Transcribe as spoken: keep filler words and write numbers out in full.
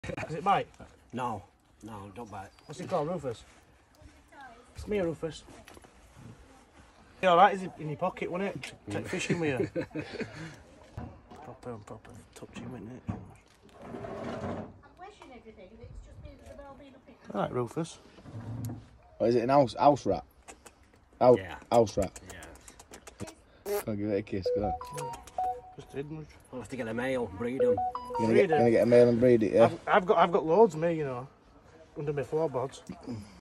Does it bite? No, no, don't bite. What's it called, Rufus? It's me, Rufus. You alright, is it in your pocket, wasn't it? Take fishing with you. Proper and proper touching, wasn't it? Alright, Rufus. What is it, an house, house rat? House, Yeah. House rat. Yeah. I'll give it a kiss, go on. Just didn't. We'll have to get a male, breed them. You're gonna, get, gonna get a male and breed it, yeah? I've, I've got I've got loads, me, you know, under my floorboards.